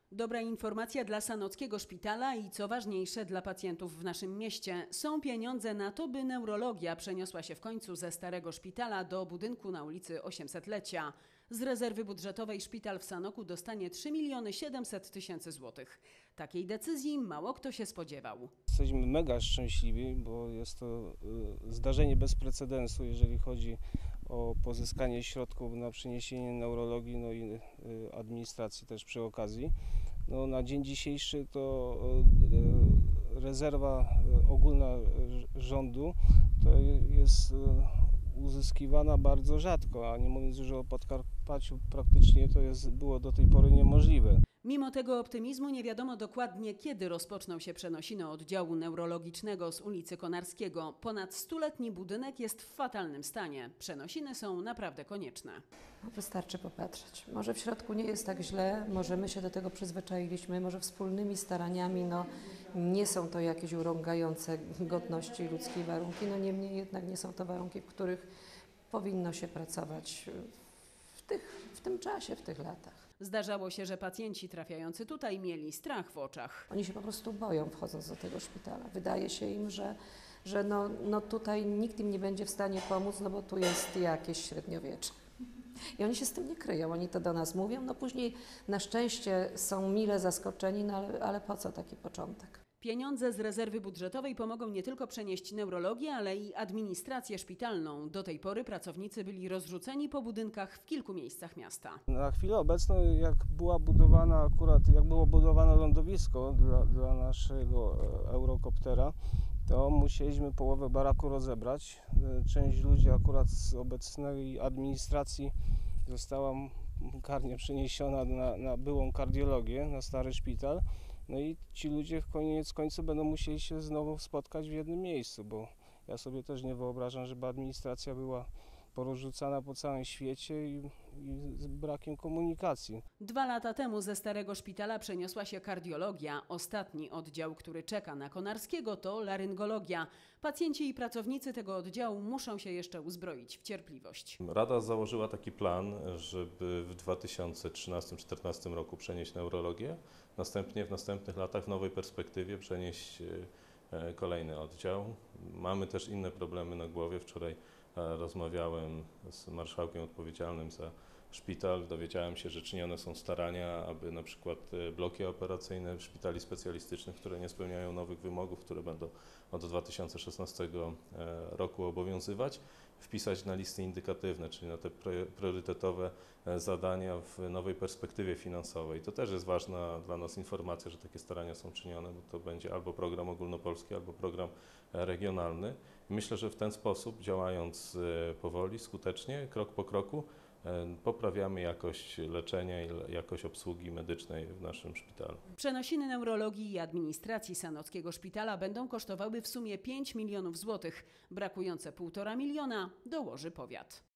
Dobra informacja dla Sanockiego Szpitala i co ważniejsze dla pacjentów w naszym mieście. Są pieniądze na to, by neurologia przeniosła się w końcu ze starego szpitala do budynku na ulicy 800-lecia. Z rezerwy budżetowej szpital w Sanoku dostanie 3 700 000 złotych. Takiej decyzji mało kto się spodziewał. Jesteśmy mega szczęśliwi, bo jest to zdarzenie bez precedensu, jeżeli chodzi o pozyskanie środków na przeniesienie neurologii, no i administracji też przy okazji. No, na dzień dzisiejszy to rezerwa ogólna rządu to jest uzyskiwana bardzo rzadko, a nie mówiąc już o Podkarpaciu, praktycznie to było do tej pory niemożliwe. Mimo tego optymizmu nie wiadomo dokładnie, kiedy rozpoczną się przenosiny oddziału neurologicznego z ulicy Konarskiego. Ponad 100-letni budynek jest w fatalnym stanie. Przenosiny są naprawdę konieczne. Wystarczy popatrzeć. Może w środku nie jest tak źle, może my się do tego przyzwyczailiśmy, może wspólnymi staraniami, nie są to jakieś urągające godności ludzkiej warunki, niemniej jednak nie są to warunki, w których powinno się pracować w tym czasie, w tych latach. Zdarzało się, że pacjenci trafiający tutaj mieli strach w oczach. Oni się po prostu boją, wchodząc do tego szpitala. Wydaje się im, że tutaj nikt im nie będzie w stanie pomóc, bo tu jest jakieś średniowiecze. I oni się z tym nie kryją, oni to do nas mówią. Później na szczęście są mile zaskoczeni, ale po co taki początek? Pieniądze z rezerwy budżetowej pomogą nie tylko przenieść neurologię, ale i administrację szpitalną. Do tej pory pracownicy byli rozrzuceni po budynkach w kilku miejscach miasta. Na chwilę obecną, jak było budowane lądowisko dla naszego Eurokoptera, to musieliśmy połowę baraku rozebrać. Część ludzi akurat z obecnej administracji została karnie przeniesiona na byłą kardiologię, na stary szpital. No i ci ludzie koniec końców będą musieli się znowu spotkać w jednym miejscu, bo ja sobie też nie wyobrażam, żeby administracja była porozrzucana po całym świecie i z brakiem komunikacji. 2 lata temu ze starego szpitala przeniosła się kardiologia. Ostatni oddział, który czeka na Konarskiego, to laryngologia. Pacjenci i pracownicy tego oddziału muszą się jeszcze uzbroić w cierpliwość. Rada założyła taki plan, żeby w 2013-2014 roku przenieść neurologię, następnie w następnych latach w nowej perspektywie przenieść kolejny oddział. Mamy też inne problemy na głowie. Wczoraj rozmawiałem z marszałkiem odpowiedzialnym za szpital. Dowiedziałem się, że czynione są starania, aby na przykład bloki operacyjne szpitali specjalistycznych, które nie spełniają nowych wymogów, które będą od 2016 roku obowiązywać, wpisać na listy indykatywne, czyli na te priorytetowe zadania w nowej perspektywie finansowej. To też jest ważna dla nas informacja, że takie starania są czynione, bo to będzie albo program ogólnopolski, albo program regionalny. Myślę, że w ten sposób, działając powoli, skutecznie, krok po kroku, poprawiamy jakość leczenia i jakość obsługi medycznej w naszym szpitalu. Przenosiny neurologii i administracji Sanockiego Szpitala będą kosztowały w sumie 5 milionów złotych. Brakujące 1,5 miliona dołoży powiat.